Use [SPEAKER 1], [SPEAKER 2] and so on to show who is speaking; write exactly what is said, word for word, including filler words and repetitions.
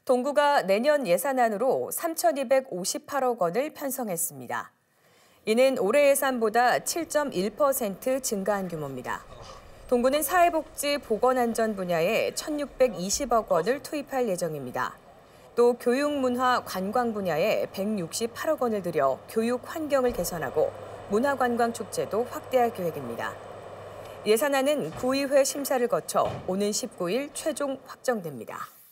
[SPEAKER 1] 동구가 내년 예산안으로 삼천이백오십팔억 원을 편성했습니다. 이는 올해 예산보다 칠 점 일 퍼센트 증가한 규모입니다. 동구는 사회복지, 보건안전 분야에 천육백이십억 원을 투입할 예정입니다. 또 교육, 문화, 관광 분야에 백육십팔억 원을 들여 교육 환경을 개선하고 문화관광 축제도 확대할 계획입니다. 예산안은 구의회 심사를 거쳐 오는 십구 일 최종 확정됩니다.